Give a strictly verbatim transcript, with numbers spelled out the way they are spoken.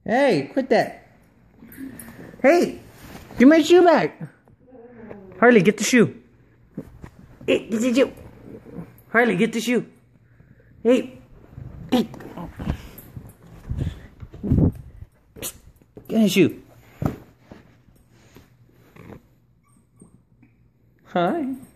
Hey, quit that. Hey, give my shoe back. Harley, get the shoe. Hey, get the shoe. Harley, get the shoe. Hey. Hey. Get the shoe. Hi.